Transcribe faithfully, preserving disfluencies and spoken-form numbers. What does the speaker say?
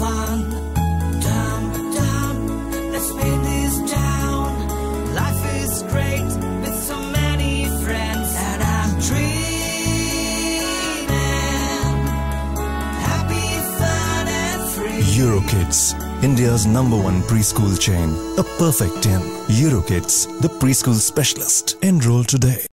fun. Dum dum, let's make this town. Life is great with so many friends, and I'm dreaming happy, fun and free. EuroKids, India's number one preschool chain. A perfect ten. EuroKids, the preschool specialist. Enroll today.